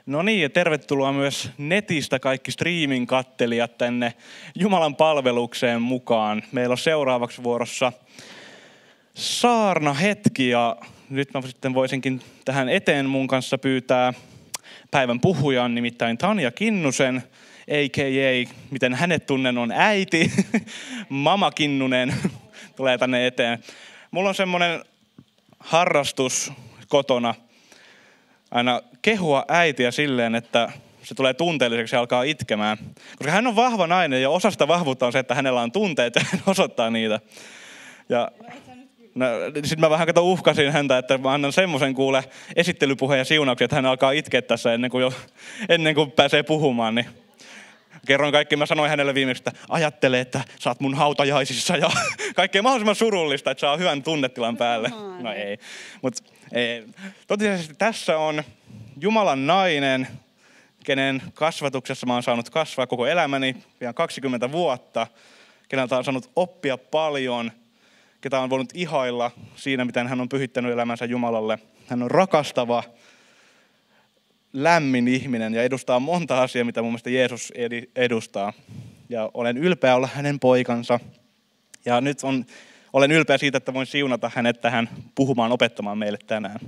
No niin, ja tervetuloa myös netistä kaikki streaming-kattelijat tänne Jumalan palvelukseen mukaan. Meillä on seuraavaksi vuorossa saarnahetki, ja nyt mä sitten voisinkin tähän eteen mun kanssa pyytää päivän puhujan, nimittäin Tanja Kinnusen, a.k.a. miten hänet tunnen on äiti, Mama Kinnunen, tulee tänne eteen. Mulla on semmoinen harrastus kotona, aina kehua äitiä silleen, että se tulee tunteelliseksi ja alkaa itkemään. Koska hän on vahva nainen ja osa sitä vahvuutta on se, että hänellä on tunteet ja hän osoittaa niitä. Ja sitten mä vähän uhkasin häntä, että mä annan semmoisen esittelypuheen ja siunauksen, että hän alkaa itkeä tässä ennen kuin pääsee puhumaan. Niin kerron kaikki, mä sanoin hänelle viimeksi, että ajattele, että sä oot mun hautajaisissa ja kaikkea mahdollisimman surullista, että saa hyvän tunnetilan päälle. No ei, mutta totisesti tässä on Jumalan nainen, kenen kasvatuksessa mä oon saanut kasvaa koko elämäni, pian 20 vuotta, keneltä on saanut oppia paljon, ketä on voinut ihailla siinä, miten hän on pyhittänyt elämänsä Jumalalle. Hän on rakastava, lämmin ihminen ja edustaa monta asiaa, mitä mun mielestä Jeesus edustaa. Ja olen ylpeä olla hänen poikansa. Ja nyt olen ylpeä siitä, että voin siunata hänet tähän puhumaan, opettamaan meille tänään.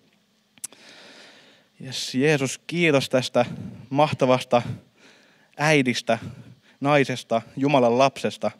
Yes, Jeesus, kiitos tästä mahtavasta äidistä, naisesta, Jumalan lapsesta.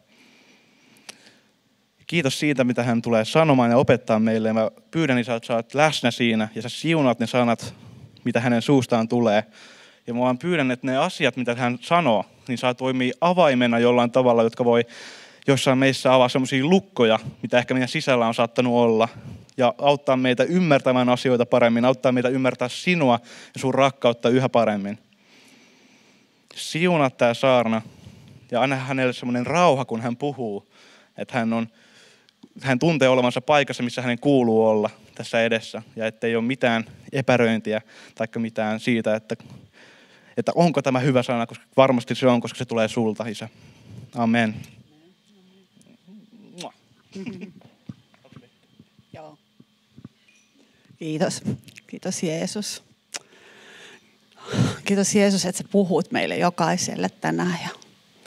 Kiitos siitä, mitä hän tulee sanomaan ja opettaa meille. Mä pyydän, että sä oot läsnä siinä ja sä siunaat ne sanat, mitä hänen suustaan tulee. Ja mä vaan pyydän, että ne asiat, mitä hän sanoo, niin saa toimia avaimena jollain tavalla, jotka voi jossain meissä avaa sellaisia lukkoja, mitä ehkä meidän sisällä on saattanut olla. Ja auttaa meitä ymmärtämään asioita paremmin, auttaa meitä ymmärtää sinua ja sun rakkautta yhä paremmin. Siunaa tää saarna ja anna hänelle semmoinen rauha, kun hän puhuu. Että hän tuntee olevansa paikassa, missä hänen kuuluu olla tässä edessä. Ja ettei ole mitään epäröintiä tai mitään siitä, että onko tämä hyvä sana, koska varmasti se on, koska se tulee sulta, Isä. Amen. Joo. Kiitos. Kiitos Jeesus. Kiitos Jeesus, että sä puhut meille jokaiselle tänään. Ja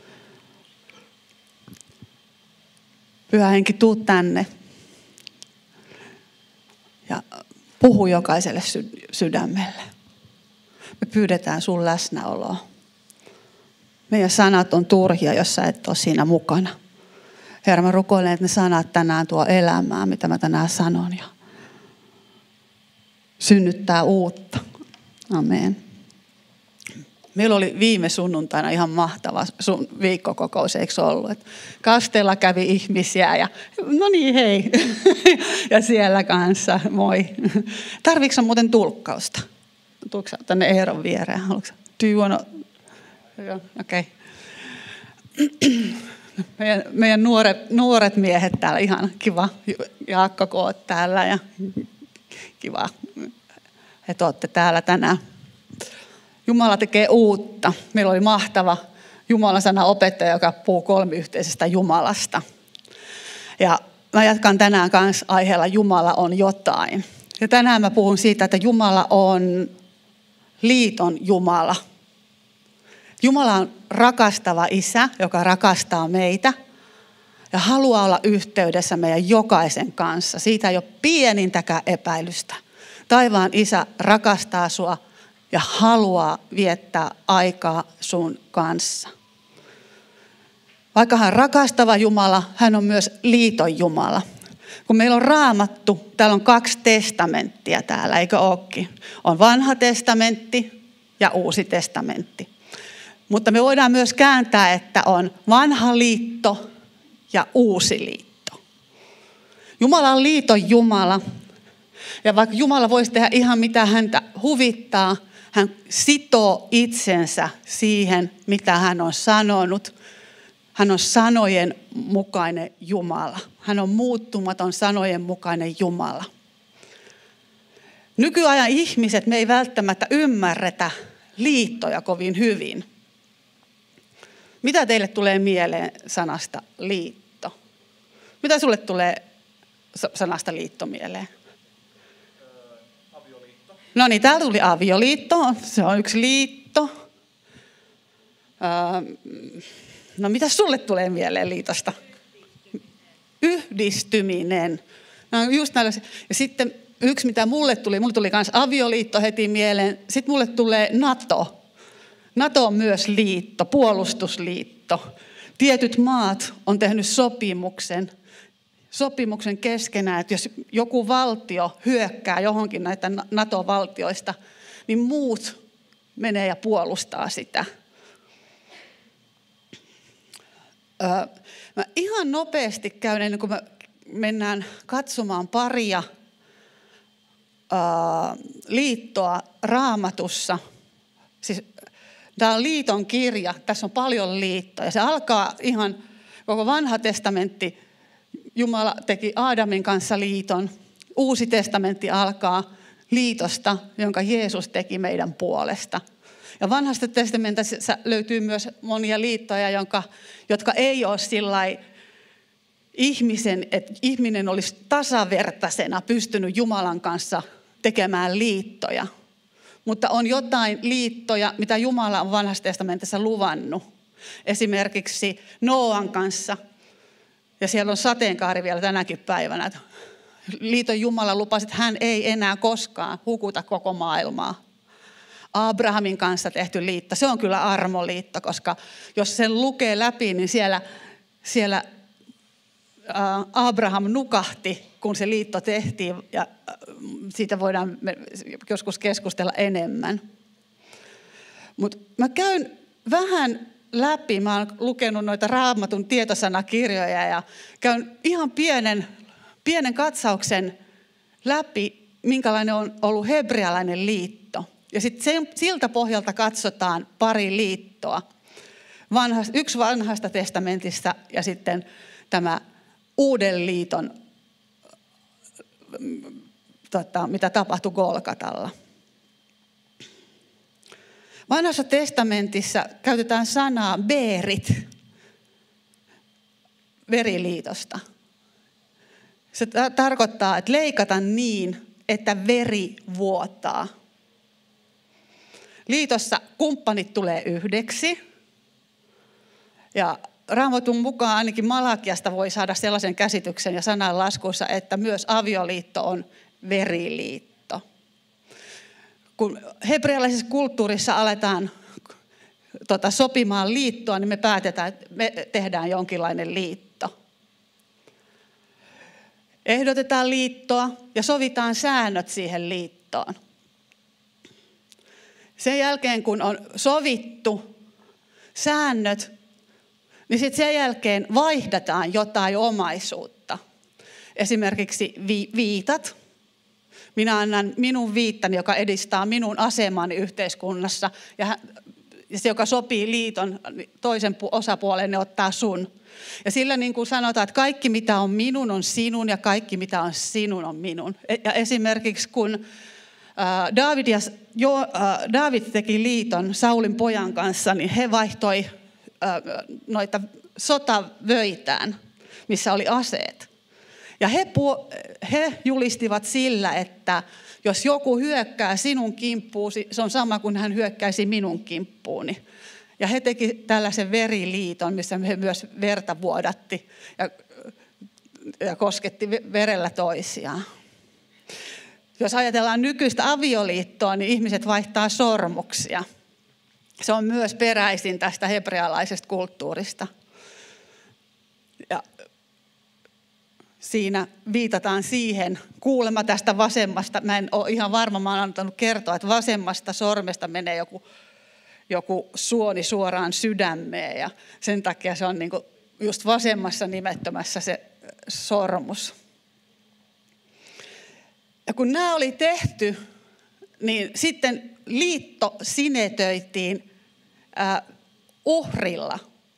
Pyhä Henki, tuu tänne ja puhu jokaiselle sydämelle. Me pyydetään sun läsnäoloa. Meidän sanat on turhia, jos sä et ole siinä mukana. Herra, mä rukoilen, että ne sanat tänään tuo elämää, mitä mä tänään sanon. Ja synnyttää uutta. Amen. Meillä oli viime sunnuntaina ihan mahtava viikkokokous, eikö ollut? Et Kasteella kävi ihmisiä ja no niin, hei. Ja siellä kanssa, moi. Tarviitko sä muuten tulkkausta? Tuutko sä tänne Eeron viereen? Haluatko do you wanna? Okei. Meidän nuoret miehet täällä, ihan kiva. Jaakko, kun oot täällä ja kiva, että ootte täällä tänään. Jumala tekee uutta. Meillä oli mahtava Jumalan sana opettaja, joka puhuu kolmiyhteisestä Jumalasta. Ja mä jatkan tänään kanssa aiheella Jumala on jotain. Ja tänään mä puhun siitä, että Jumala on liiton Jumala. Jumala on rakastava Isä, joka rakastaa meitä ja haluaa olla yhteydessä meidän jokaisen kanssa. Siitä ei ole pienintäkään epäilystä. Taivaan Isä rakastaa sua ja haluaa viettää aikaa sun kanssa. Vaikka hän on rakastava Jumala, hän on myös liiton Jumala. Kun meillä on Raamattu, täällä on 2 testamenttia täällä, eikö ookin? On Vanha testamentti ja Uusi testamentti. Mutta me voidaan myös kääntää, että on vanha liitto ja uusi liitto. Jumala on liiton Jumala. Ja vaikka Jumala voisi tehdä ihan mitä häntä huvittaa, hän sitoo itsensä siihen, mitä hän on sanonut. Hän on sanojen mukainen Jumala. Hän on muuttumaton sanojen mukainen Jumala. Nykyajan ihmiset, me ei välttämättä ymmärretä liittoja kovin hyvin. Mitä teille tulee mieleen sanasta liitto? Mitä sulle tulee sanasta liitto mieleen? Avioliitto. No niin, täällä tuli avioliitto. Se on yksi liitto. No mitä sulle tulee mieleen liitosta? Yhdistyminen. No just tällaisia. Ja sitten yksi, mitä mulle tuli myös avioliitto heti mieleen. Sitten mulle tulee NATO. NATO on myös liitto, puolustusliitto. Tietyt maat on tehnyt sopimuksen keskenään, että jos joku valtio hyökkää johonkin näitä NATO-valtioista, niin muut menee ja puolustaa sitä. Mä ihan nopeasti käyn, ennen kuin me mennään katsomaan paria liittoa Raamatussa. Siis, tämä on liiton kirja, tässä on paljon liittoja. Se alkaa ihan koko vanha testamentti. Jumala teki Aadamin kanssa liiton. Uusi testamentti alkaa liitosta, jonka Jeesus teki meidän puolesta. Ja vanhasta testamentissa löytyy myös monia liittoja, jotka ei ole sillai että ihminen olisi tasavertaisena pystynyt Jumalan kanssa tekemään liittoja. Mutta on jotain liittoja, mitä Jumala on vanhassa testamentissa luvannut. Esimerkiksi Nooan kanssa. Ja siellä on sateenkaari vielä tänäkin päivänä. Liiton Jumala lupasi, että hän ei enää koskaan hukuta koko maailmaa. Abrahamin kanssa tehty liitto, se on kyllä armoliitto, koska jos sen lukee läpi, niin siellä Abraham nukahti, kun se liitto tehtiin, ja siitä voidaan joskus keskustella enemmän. Mutta mä käyn vähän läpi, mä oon lukenut noita Raamatun tietosanakirjoja ja käyn ihan pienen katsauksen läpi, minkälainen on ollut hebrealainen liitto. Ja sitten siltä pohjalta katsotaan pari liittoa. Yksi vanhasta testamentista ja sitten tämä uuden liiton, mitä tapahtui Golgatalla. Vanhassa testamentissa käytetään sanaa berit, veriliitosta. Se tarkoittaa, että leikata niin, että veri vuotaa. Liitossa kumppanit tulee yhdeksi. Ja Raamatun mukaan ainakin Malakiasta voi saada sellaisen käsityksen ja sananlaskuissa, että myös avioliitto on veriliitto. Kun hebrealaisessa kulttuurissa aletaan sopimaan liittoa, niin me päätetään, että me tehdään jonkinlainen liitto. Ehdotetaan liittoa ja sovitaan säännöt siihen liittoon. Sen jälkeen, kun on sovittu säännöt, niin sitten sen jälkeen vaihdetaan jotain omaisuutta. Esimerkiksi viitat. Minä annan minun viittani, joka edistää minun asemani yhteiskunnassa. Ja se, joka sopii liiton toisen osapuolen, ne ottaa sun. Ja sillä niin kuin sanotaan, että kaikki mitä on minun on sinun ja kaikki mitä on sinun on minun. Ja esimerkiksi kun Daavid teki liiton Saulin pojan kanssa, niin he vaihtoi noita sotavöitään, missä oli aseet. Ja he julistivat sillä, että jos joku hyökkää sinun kimppuusi, se on sama kuin hän hyökkäisi minun kimppuuni. Ja he teki tällaisen veriliiton, missä he myös verta vuodatti ja kosketti verellä toisiaan. Jos ajatellaan nykyistä avioliittoa, niin ihmiset vaihtaa sormuksia. Se on myös peräisin tästä hebrealaisesta kulttuurista. Ja siinä viitataan siihen, kuulemma tästä vasemmasta, mä en ole ihan varma, mä oon antanut kertoa, että vasemmasta sormesta menee joku suoni suoraan sydämeen ja sen takia se on niin kuin just vasemmassa nimettömässä se sormus. Ja kun nämä oli tehty, niin sitten liitto sinetöitiin uhrilla.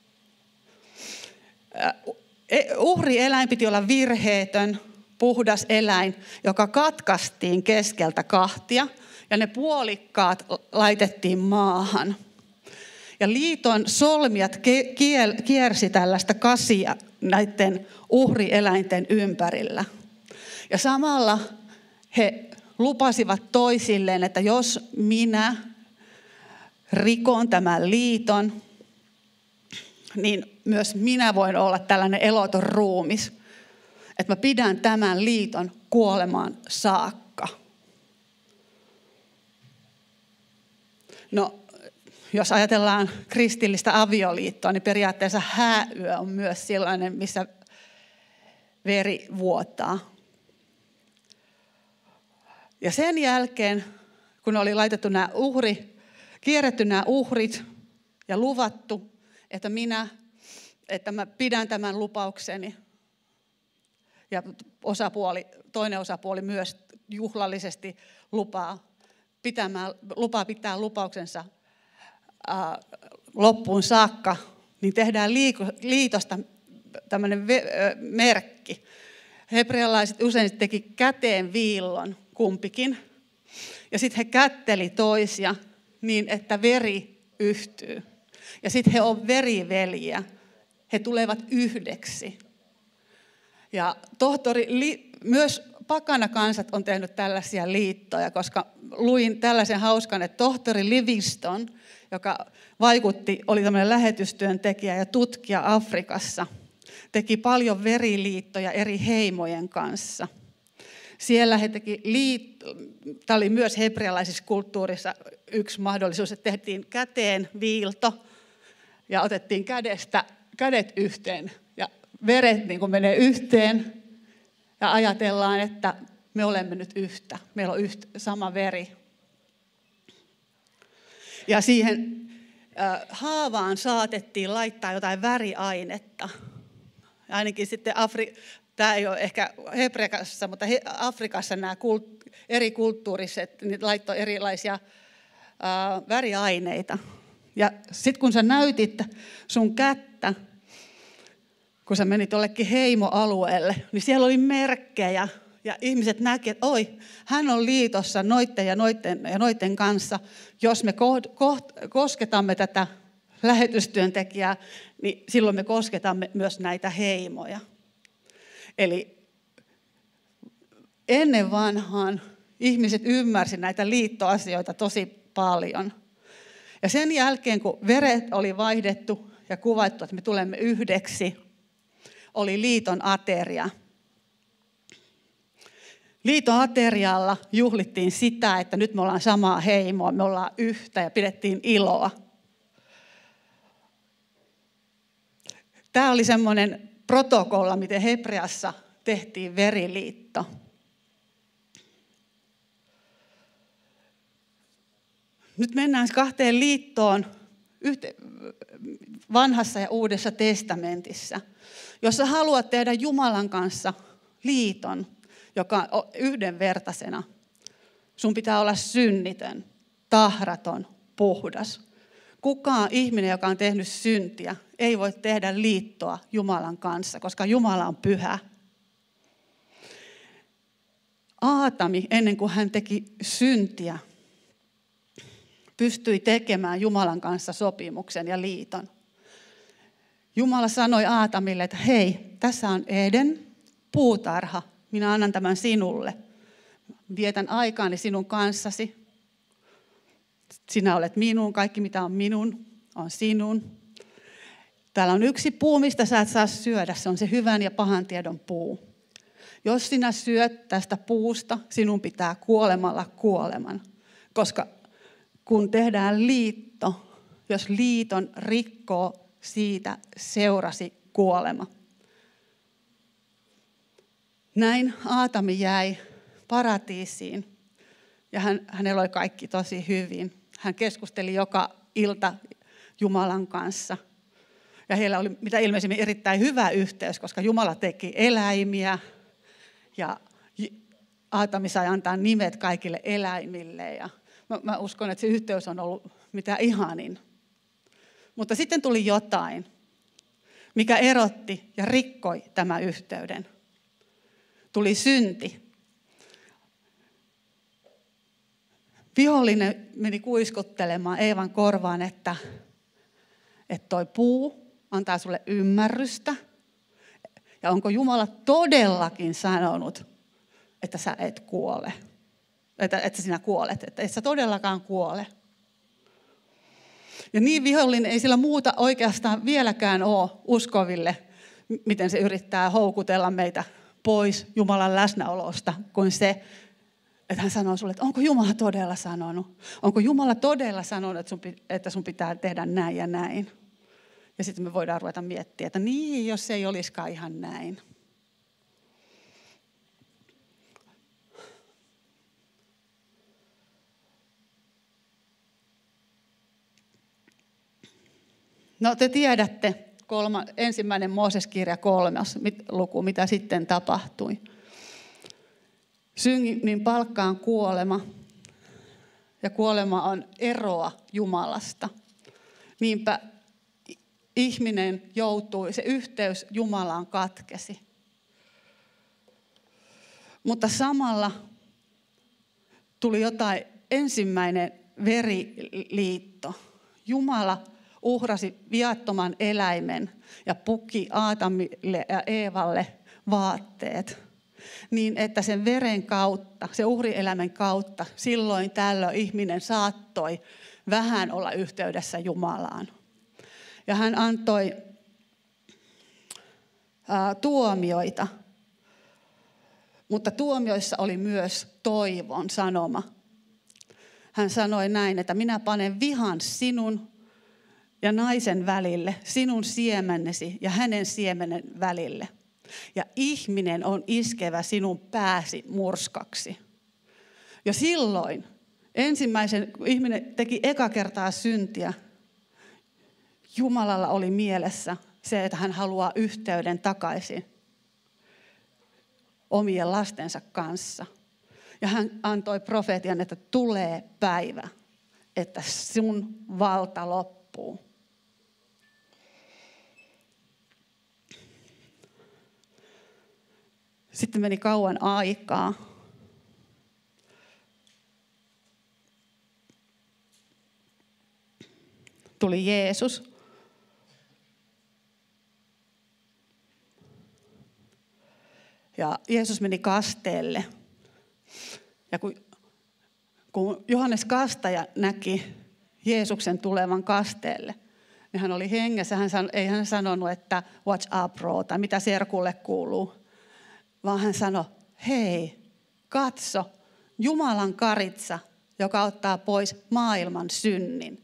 Uhrieläin piti olla virheetön, puhdas eläin, joka katkaistiin keskeltä kahtia ja ne puolikkaat laitettiin maahan. Ja liiton solmijat kiersi tällaista kasia näiden uhrieläinten ympärillä. Ja samalla he lupasivat toisilleen, että jos minä rikon tämän liiton, niin myös minä voin olla tällainen eloton ruumis. Että mä pidän tämän liiton kuolemaan saakka. No, jos ajatellaan kristillistä avioliittoa, niin periaatteessa hääyö on myös sellainen, missä veri vuotaa. Ja sen jälkeen, kun oli laitettu kierretty nämä uhrit ja luvattu, että mä pidän tämän lupaukseni, ja toinen osapuoli myös juhlallisesti lupaa pitää lupauksensa loppuun saakka, niin tehdään liitosta tämmöinen merkki. Hebrealaiset usein teki käteen viillon kumpikin, ja sitten he kätteli toisia niin, että veri yhtyy. Ja sitten he on veriveljiä, he tulevat yhdeksi. Ja myös pakanakansat on tehnyt tällaisia liittoja, koska luin tällaisen hauskan, että tohtori Livingstone, joka oli tämmöinen lähetystyöntekijä ja tutkija Afrikassa, teki paljon veriliittoja eri heimojen kanssa. Siellä he tämä oli myös hebrealaisessa kulttuurissa yksi mahdollisuus, että tehtiin käteen viilto ja otettiin kädet yhteen ja veret niin kuin menee yhteen ja ajatellaan, että me olemme nyt yhtä, meillä on sama veri. Ja siihen haavaan saatettiin laittaa jotain väriainetta. Ainakin sitten tämä ei ole ehkä Hebreassa, mutta Afrikassa nämä eri kulttuuriset niin laittoi erilaisia väriaineita. Ja sitten kun sä näytit sun kättä, kun sä menit jollekin heimoalueelle, niin siellä oli merkkejä. Ja ihmiset näki, että hän on liitossa noitten ja noitten kanssa. Jos me kosketamme tätä lähetystyöntekijää, niin silloin me kosketamme myös näitä heimoja. Eli ennen vanhaan ihmiset ymmärsivät näitä liittoasioita tosi paljon. Ja sen jälkeen, kun veret oli vaihdettu ja kuvattu, että me tulemme yhdeksi, oli liiton ateria. Liiton aterialla juhlittiin sitä, että nyt me ollaan samaa heimoa, me ollaan yhtä ja pidettiin iloa. Tämä oli semmoinen protokolla, miten Hebreassa tehtiin veriliitto. Nyt mennään kahteen liittoon vanhassa ja uudessa testamentissa. Jos sä haluat tehdä Jumalan kanssa liiton, joka on yhdenvertaisena, sun pitää olla synnitön, tahraton, puhdas. Kukaan ihminen, joka on tehnyt syntiä, ei voi tehdä liittoa Jumalan kanssa, koska Jumala on pyhä. Aatami, ennen kuin hän teki syntiä, pystyi tekemään Jumalan kanssa sopimuksen ja liiton. Jumala sanoi Aatamille, että hei, tässä on Eden puutarha, minä annan tämän sinulle. Vietän aikaani sinun kanssasi. Sinä olet minun, kaikki mitä on minun, on sinun. Täällä on yksi puu, mistä sä et saa syödä, se on se hyvän ja pahan tiedon puu. Jos sinä syöt tästä puusta, sinun pitää kuolemalla kuoleman. Koska kun tehdään liitto, jos liiton rikkoo, siitä seurasi kuolema. Näin Aatami jäi paratiisiin ja hänellä oli kaikki tosi hyvin. Hän keskusteli joka ilta Jumalan kanssa. Ja heillä oli mitä ilmeisimmin erittäin hyvä yhteys, koska Jumala teki eläimiä ja Aatami sai antaa nimet kaikille eläimille. Ja mä uskon, että se yhteys on ollut mitä ihanin. Mutta sitten tuli jotain, mikä erotti ja rikkoi tämän yhteyden. Tuli synti. Vihollinen meni kuiskuttelemaan Eevan korvaan, että toi puu antaa sulle ymmärrystä. Ja onko Jumala todellakin sanonut, että sä et kuole? että sinä kuolet, että et sä todellakaan kuole. Ja niin vihollinen ei sillä muuta oikeastaan vieläkään ole uskoville, miten se yrittää houkutella meitä pois Jumalan läsnäolosta, kuin se, että hän sanoo sulle, että onko Jumala todella sanonut? Onko Jumala todella sanonut, että sun pitää tehdä näin ja näin? Ja sitten me voidaan ruveta miettimään, että niin, jos se ei olisikaan ihan näin. No te tiedätte, 1. Mooseskirja 3. luku, mitä sitten tapahtui. Synnin palkka on kuolema, ja kuolema on eroa Jumalasta. Niinpä ihminen joutui, se yhteys Jumalaan katkesi. Mutta samalla tuli jotain ensimmäinen veriliitto. Jumala uhrasi viattoman eläimen ja puki Aatamille ja Eevalle vaatteet. Niin että sen veren kautta, se uhrieläimen kautta, silloin tällöin ihminen saattoi vähän olla yhteydessä Jumalaan. Ja hän antoi tuomioita, mutta tuomioissa oli myös toivon sanoma. Hän sanoi näin, että minä panen vihan sinun ja naisen välille, sinun siemenesi ja hänen siemenen välille. Ja ihminen on iskevä sinun pääsi murskaksi. Ja silloin kun ihminen teki eka kertaa syntiä, Jumalalla oli mielessä se, että hän haluaa yhteyden takaisin omien lastensa kanssa. Ja hän antoi profetian, että tulee päivä, että sun valta loppuu. Sitten meni kauan aikaa. Tuli Jeesus. Ja Jeesus meni kasteelle. Ja kun Johannes Kastaja näki Jeesuksen tulevan kasteelle, niin hän oli hengessä. Ei hän sanonut, että watch up bro, tai mitä serkulle kuuluu. Vaan hän sanoi, hei, katso, Jumalan karitsa, joka ottaa pois maailman synnin.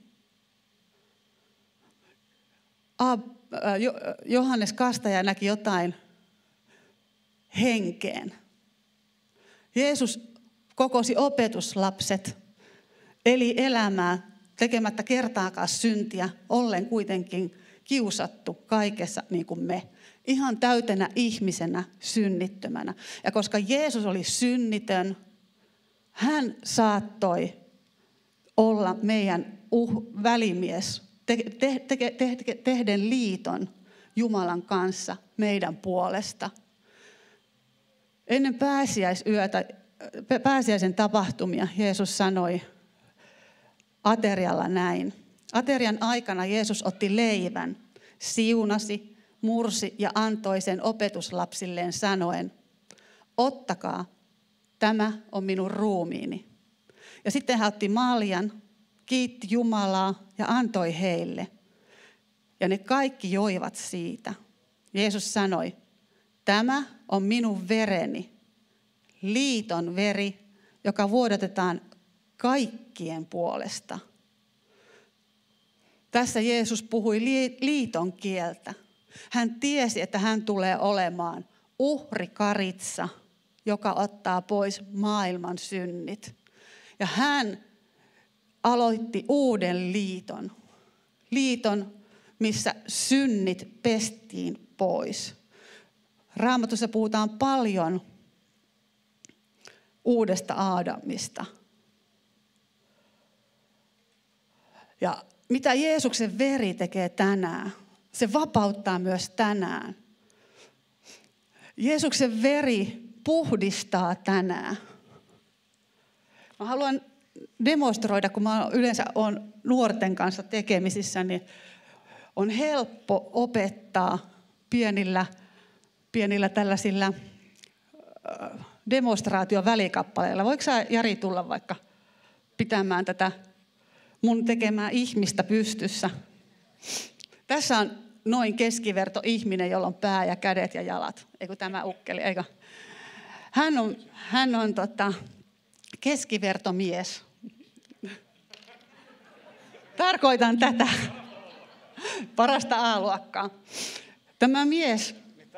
Johannes Kastaja näki jotain henkeen. Jeesus kokosi opetuslapset, eli elämää tekemättä kertaakaan syntiä, ollen kuitenkin kiusattu kaikessa niin kuin me. Ihan täytenä ihmisenä, synnittömänä. Ja koska Jeesus oli synnitön, hän saattoi olla meidän välimies, tehden liiton Jumalan kanssa meidän puolesta. Ennen pääsiäisen tapahtumia Jeesus sanoi aterialla näin. Aterian aikana Jeesus otti leivän, siunasi, mursi ja antoi sen opetuslapsilleen sanoen, ottakaa, tämä on minun ruumiini. Ja sitten hän otti maljan, kiitti Jumalaa ja antoi heille. Ja ne kaikki joivat siitä. Jeesus sanoi, tämä on minun vereni, liiton veri, joka vuodatetaan kaikkien puolesta. Tässä Jeesus puhui liiton kieltä. Hän tiesi, että hän tulee olemaan uhrikaritsa, joka ottaa pois maailman synnit. Ja hän aloitti uuden liiton. Liiton, missä synnit pestiin pois. Raamatussa puhutaan paljon uudesta Aadamista. Ja mitä Jeesuksen veri tekee tänään, se vapauttaa myös tänään. Jeesuksen veri puhdistaa tänään. Mä haluan demonstroida, kun mä yleensä olen nuorten kanssa tekemisissä, niin on helppo opettaa pienillä tällaisilla demonstraatio välikappaleella. Voiko sä, Jari, tulla vaikka pitämään tätä mun tekemää ihmistä pystyssä? Tässä on noin keskiverto ihminen, jolla on pää ja kädet ja jalat. Eikö tämä ukkeli? Eikö? Hän on keskiverto mies. Tarkoitan tätä. Parasta A-luokkaa. Tämä mies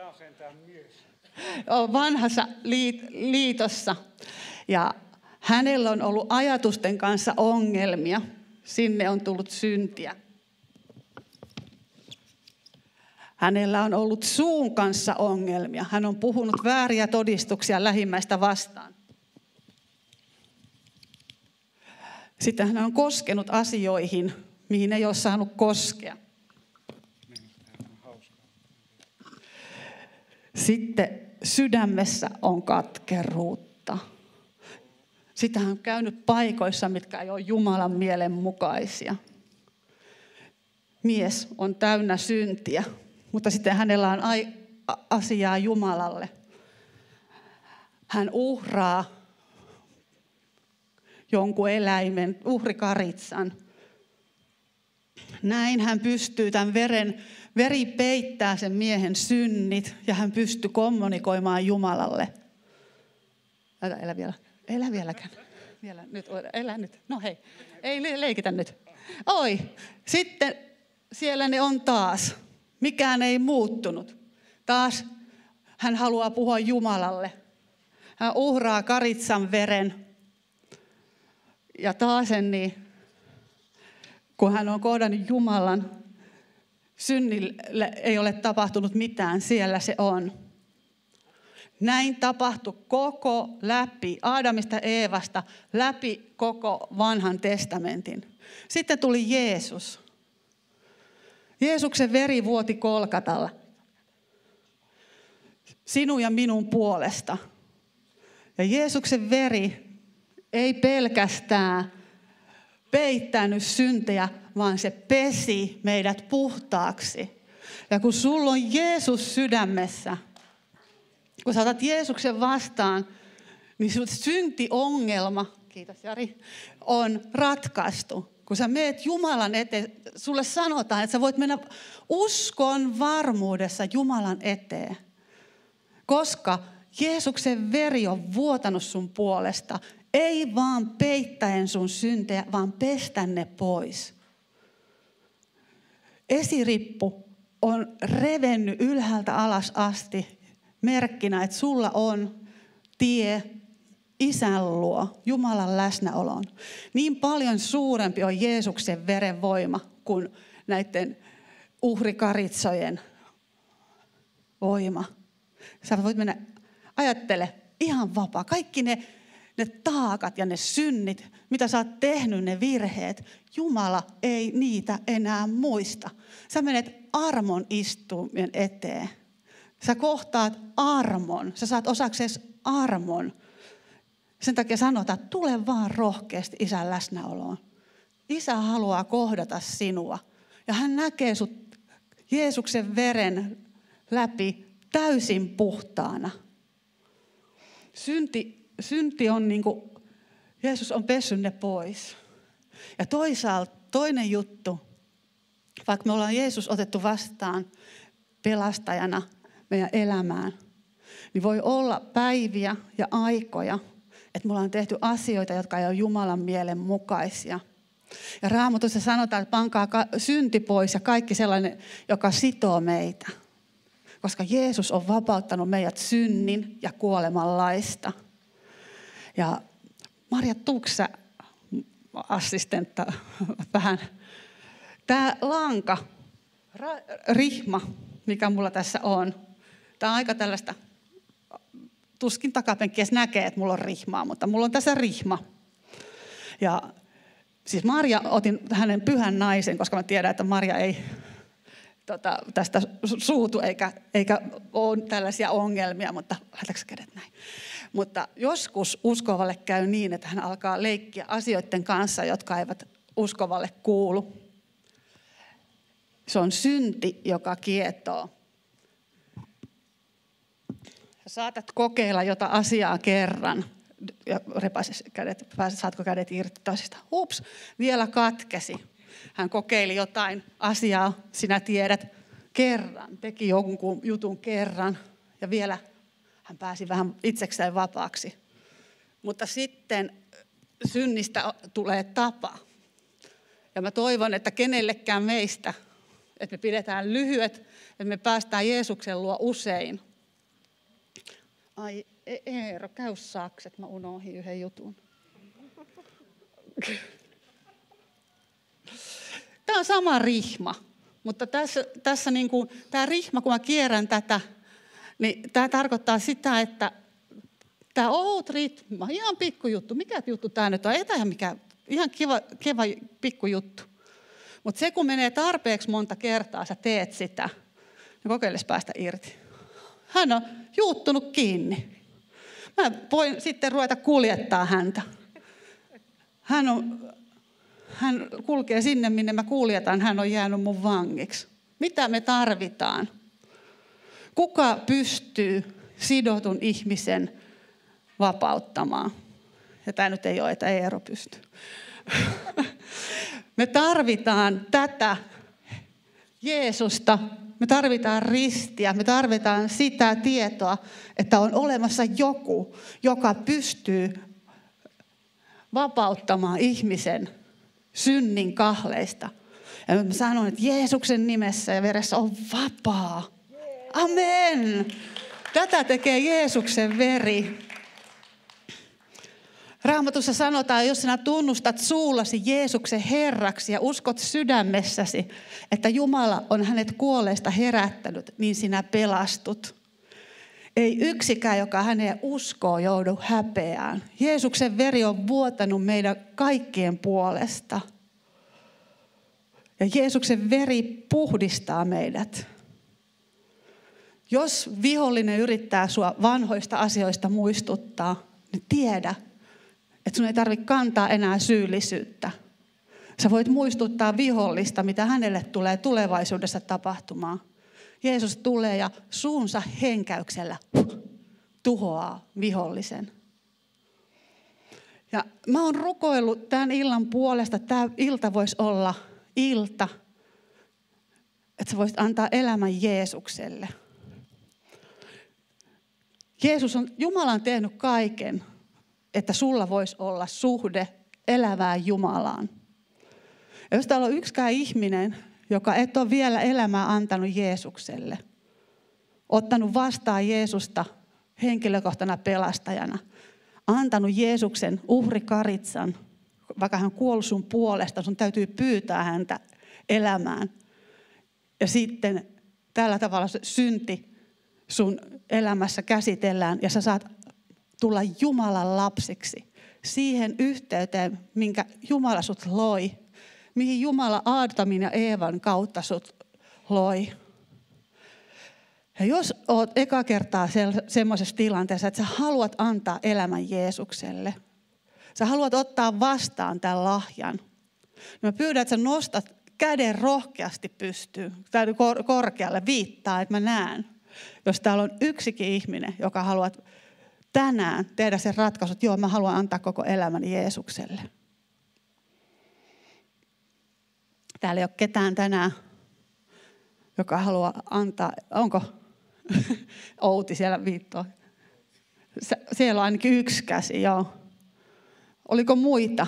on vanhassa liitossa ja hänellä on ollut ajatusten kanssa ongelmia. Sinne on tullut syntiä. Hänellä on ollut suun kanssa ongelmia. Hän on puhunut vääriä todistuksia lähimmäistä vastaan. Sitten hän on koskenut asioihin, mihin ei ole saanut koskea. Sitten sydämessä on katkeruutta. Sitten hän on käynyt paikoissa, mitkä ei ole Jumalan mielen mukaisia. Mies on täynnä syntiä, mutta sitten hänellä on asiaa Jumalalle. Hän uhraa jonkun eläimen, uhrikaritsan. Näin hän pystyy tämän veri peittää sen miehen synnit ja hän pystyy kommunikoimaan Jumalalle. Elä vieläkään. Elä nyt. No hei, ei leikitä nyt. Oi, sitten siellä ne on taas. Mikään ei muuttunut. Taas hän haluaa puhua Jumalalle. Hän uhraa karitsan veren. Ja taas niin, kun hän on kohdannut Jumalan, synnille ei ole tapahtunut mitään, siellä se on. Näin tapahtui koko läpi, Aadamista Eevasta, läpi koko vanhan testamentin. Sitten tuli Jeesus. Jeesuksen veri vuoti Kolkatalla. Sinun ja minun puolesta. Ja Jeesuksen veri ei pelkästään peittänyt syntejä, vaan se pesi meidät puhtaaksi. Ja kun sulla on Jeesus sydämessä, kun sä otat Jeesuksen vastaan, niin sun syntiongelma, kiitos Jari, on ratkaistu. Kun sä meet Jumalan eteen, sulle sanotaan, että sä voit mennä uskon varmuudessa Jumalan eteen. Koska Jeesuksen veri on vuotanut sun puolesta, ei vaan peittäen sun syntejä, vaan pestä ne pois. Esirippu on revennyt ylhäältä alas asti merkkinä, että sulla on tie Isän luo, Jumalan läsnäoloon. Niin paljon suurempi on Jeesuksen veren voima kuin näiden uhrikaritsojen voima. Sä voit mennä, ajattele, ihan vapaa. Kaikki ne taakat ja ne synnit, mitä sä oot tehnyt, ne virheet, Jumala ei niitä enää muista. Sä menet armon istuimen eteen. Sä kohtaat armon. Sä saat osaksesi armon. Sen takia sanotaan, että tule vaan rohkeasti Isän läsnäoloon. Isä haluaa kohdata sinua. Ja hän näkee sut Jeesuksen veren läpi täysin puhtaana. Synti on niin kuin, Jeesus on pessyt ne pois. Ja toisaalta toinen juttu, vaikka me ollaan Jeesus otettu vastaan pelastajana meidän elämään, niin voi olla päiviä ja aikoja, että me ollaan tehty asioita, jotka ei ole Jumalan mielen mukaisia. Ja Raamatussa sanotaan, että pankaa synti pois ja kaikki sellainen, joka sitoo meitä. Koska Jeesus on vapauttanut meidät synnin ja kuoleman laista. Ja Marja, tuutko sä assistentta vähän? Tämä lanka, rihma, mikä mulla tässä on. Tämä on aika tällaista, tuskin takapenkkiä näkee, että mulla on rihmaa, mutta mulla on tässä rihma. Ja siis Marja, otin hänen pyhän naisen, koska mä tiedän, että Marja ei tästä suutu eikä ole tällaisia ongelmia, mutta laitaks kädet näin. Mutta joskus uskovalle käy niin, että hän alkaa leikkiä asioiden kanssa, jotka eivät uskovalle kuulu. Se on synti, joka kietoo. Saatat kokeilla jota asiaa kerran. Ja repäisi kädet, saatko kädet irti toisista. Hups, vielä katkesi. Hän kokeili jotain asiaa, sinä tiedät, kerran. Teki jonkun jutun kerran ja vielä hän pääsi vähän itsekseen vapaaksi. Mutta sitten synnistä tulee tapa. Ja mä toivon, että kenellekään meistä, että me pidetään lyhyet, että me päästään Jeesuksen luo usein. Ai Eero, käy sakset, mä unohdin yhden jutun. Tämä on sama rihma, mutta tässä niin kuin, tämä rihma, kun mä kierrän tätä, niin tämä tarkoittaa sitä, että tämä old rihma, ihan pikkujuttu. Mikä juttu tämä nyt on? Ei tämä ihan kiva pikkujuttu. Mutta se, kun menee tarpeeksi monta kertaa, sä teet sitä, niin kokeiles päästä irti. Hän on juuttunut kiinni. Mä voin sitten ruveta kuljettaa häntä. Hän kulkee sinne, minne mä kuljetan. Hän on jäänyt mun vangiksi. Mitä me tarvitaan? Kuka pystyy sidotun ihmisen vapauttamaan? Ja tämä nyt ei ole, että Eero pystyy. Me tarvitaan tätä Jeesusta. Me tarvitaan ristiä. Me tarvitaan sitä tietoa, että on olemassa joku, joka pystyy vapauttamaan ihmisen synnin kahleista. Ja mä sanon, että Jeesuksen nimessä ja veressä on vapaa. Amen. Tätä tekee Jeesuksen veri. Raamatussa sanotaan, jos sinä tunnustat suullasi Jeesuksen Herraksi ja uskot sydämessäsi, että Jumala on hänet kuolleista herättänyt, niin sinä pelastut. Ei yksikään, joka häneen uskoo, joudu häpeään. Jeesuksen veri on vuotanut meidän kaikkien puolesta. Ja Jeesuksen veri puhdistaa meidät. Jos vihollinen yrittää sua vanhoista asioista muistuttaa, niin tiedä, että sun ei tarvitse kantaa enää syyllisyyttä. Sä voit muistuttaa vihollista, mitä hänelle tulee tulevaisuudessa tapahtumaan. Jeesus tulee ja suunsa henkäyksellä tuhoaa vihollisen. Ja mä oon rukoillut tämän illan puolesta, että tämä ilta voisi olla ilta, että sä voisit antaa elämän Jeesukselle. Jumala on tehnyt kaiken, että sulla voisi olla suhde elävään Jumalaan. Ja jos täällä on yksikään ihminen, joka et ole vielä elämää antanut Jeesukselle, ottanut vastaan Jeesusta henkilökohtana pelastajana, antanut Jeesuksen uhrikaritsan, vaikka hän kuoli sun puolesta, sun täytyy pyytää häntä elämään. Ja sitten tällä tavalla synti sun elämässä käsitellään ja sä saat tulla Jumalan lapsiksi siihen yhteyteen, minkä Jumala sut loi, mihin Jumala Aadamin ja Eevan kautta sut loi. Ja jos oot eka kertaa semmoisessa tilanteessa, että sä haluat antaa elämän Jeesukselle, sä haluat ottaa vastaan tämän lahjan, niin mä pyydän, että sä nostat käden rohkeasti pystyyn, tai korkealle viittaa, että mä näen. Jos täällä on yksikin ihminen, joka haluat tänään tehdä sen ratkaisun, että joo, mä haluan antaa koko elämäni Jeesukselle. Täällä ei ole ketään tänään, joka haluaa antaa, onko Outi siellä viittoa? Siellä on ainakin yksi käsi, joo. Oliko muita?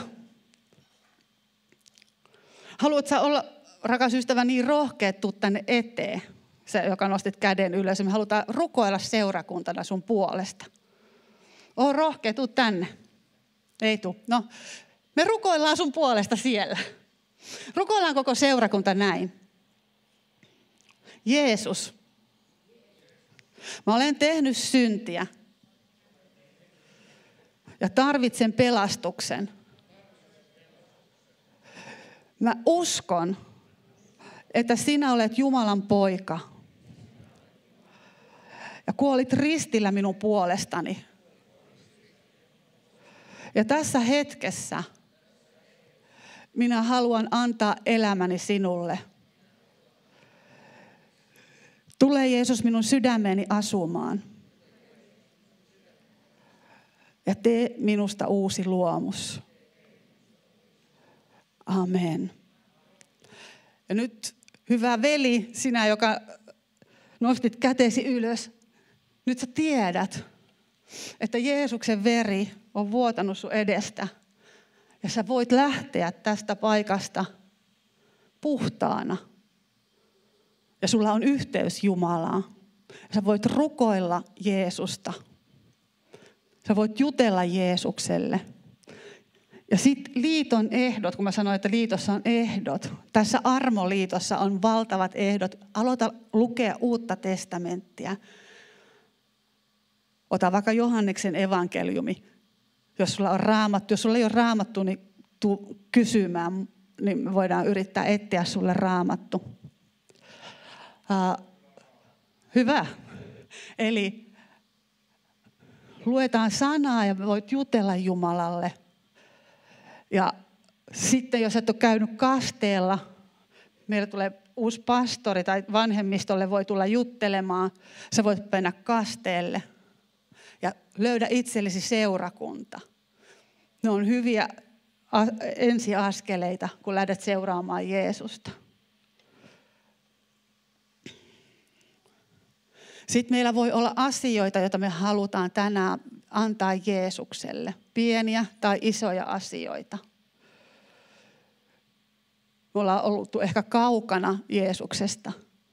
Haluatko sä olla, rakas ystävä, niin rohkea, tuu tänne eteen, se, joka nostit käden ylös. Me halutaan rukoilla seurakuntana sun puolesta. Oo rohkea, tuu tänne. Ei tuu. No, me rukoillaan sun puolesta siellä. Rukoillaan koko seurakunta näin. Jeesus, mä olen tehnyt syntiä ja tarvitsen pelastuksen. Mä uskon, että sinä olet Jumalan poika ja kuolit ristillä minun puolestani. Ja tässä hetkessä minä haluan antaa elämäni sinulle. Tule Jeesus minun sydämeeni asumaan. tee minusta uusi luomus. Amen. Ja nyt, hyvä veli, sinä, joka nostit kätesi ylös, nyt sä tiedät, että Jeesuksen veri on vuotanut sun edestä. Ja sä voit lähteä tästä paikasta puhtaana. Ja sulla on yhteys Jumalaan. Sä voit rukoilla Jeesusta. Sä voit jutella Jeesukselle. Ja sitten liiton ehdot, kun mä sanoin, että liitossa on ehdot. Tässä armoliitossa on valtavat ehdot. Aloita lukea Uutta testamenttia. Ota vaikka Johanneksen evankeliumi. Jos sulla on raamattu, jos sulla ei ole raamattu, niin tuu kysymään, niin me voidaan yrittää etsiä sulle raamattu. Hyvä. Eli luetaan sanaa ja voit jutella Jumalalle. Ja sitten jos et ole käynyt kasteella, meillä tulee uusi pastori tai vanhemmistolle voi tulla juttelemaan. Sä voit mennä kasteelle ja löydä itsellesi seurakunta. Ne on hyviä ensiaskeleita, kun lähdet seuraamaan Jeesusta. Sitten meillä voi olla asioita, joita me halutaan tänään antaa Jeesukselle. Pieniä tai isoja asioita. Me ollaan ollut ehkä kaukana Jeesuksesta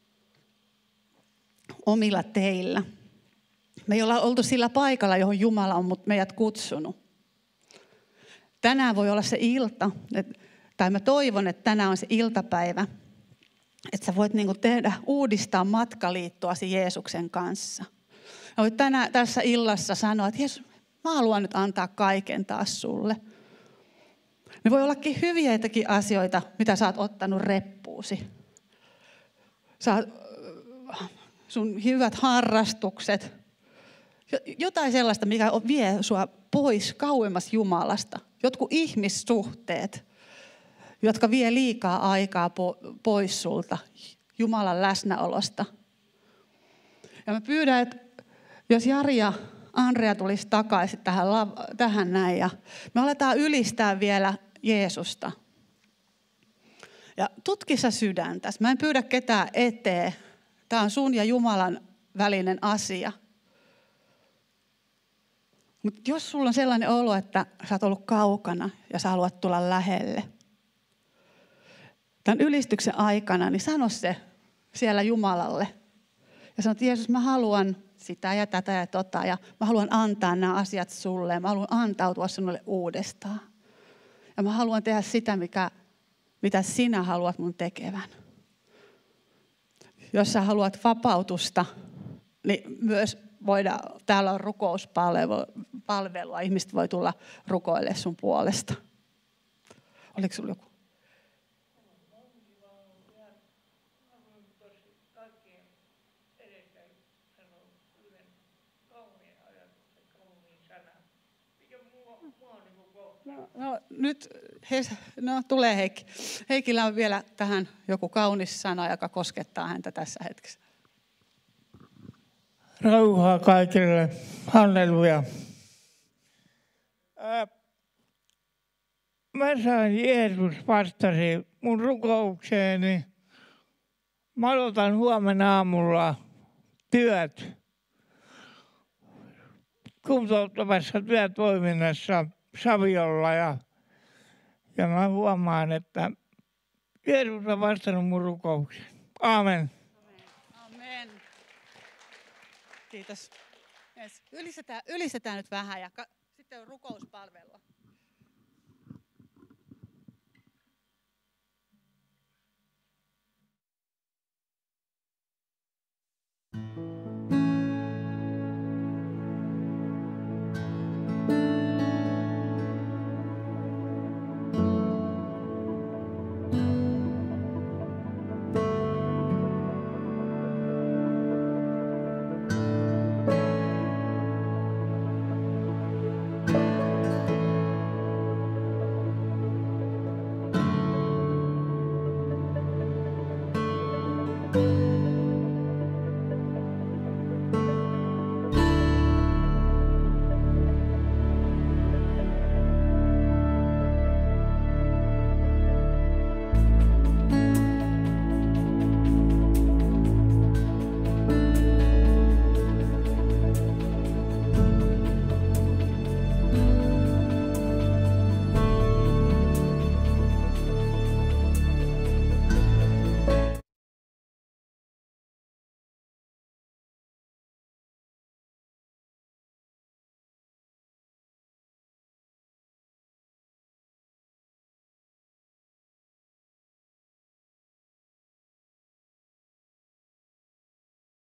omilla teillä. Me ei olla oltu sillä paikalla, johon Jumala on meidät kutsunut. Tänään voi olla se ilta, tai mä toivon, että tänään on se iltapäivä, että sä voit uudistaa matkaliittoasi Jeesuksen kanssa. Ja voit tässä illassa sanoa, että Jeesus, mä haluan nyt antaa kaiken taas sulle. Ne voi ollakin hyviäkin asioita, mitä sä oot ottanut reppuusi. Sun hyvät harrastukset. Jotain sellaista, mikä vie sua pois kauemmas Jumalasta. Jotkut ihmissuhteet, jotka vie liikaa aikaa pois sulta Jumalan läsnäolosta. Ja mä pyydän, että jos Jari ja Andrea tulisi takaisin tähän näin ja me aletaan ylistää vielä Jeesusta. Ja tutki sä sydäntäsi. Mä en pyydä ketään eteen. Tämä on sun ja Jumalan välinen asia. Mutta jos sulla on sellainen olo, että sä oot ollut kaukana ja sä haluat tulla lähelle. Tämän ylistyksen aikana, niin sano se siellä Jumalalle. Ja sano, että Jeesus, mä haluan sitä ja tätä ja tota. Ja mä haluan antaa nämä asiat sulle. Mä haluan antautua sinulle uudestaan. Ja mä haluan tehdä sitä, mitä sinä haluat mun tekevän. Jos sä haluat vapautusta, niin myös täällä on rukouspalvelua. Ihmiset voi tulla rukoille sun puolesta. Oliko sulla joku? No nyt tulee Heikki. Heikillä on vielä tähän joku kaunis sana, joka koskettaa häntä tässä hetkessä. Rauhaa kaikille. Halleluja. Mä sain Jeesus vastasi mun rukoukseeni. Mä aloitan huomenna aamulla työt. Kuntouttavassa työtoiminnassa Saviolla ja mä huomaan, että Jeesus on vastannut mun rukoukseen. Aamen. Amen. Kiitos. Yes. Ylistetään nyt vähän ja sitten on rukouspalvelua.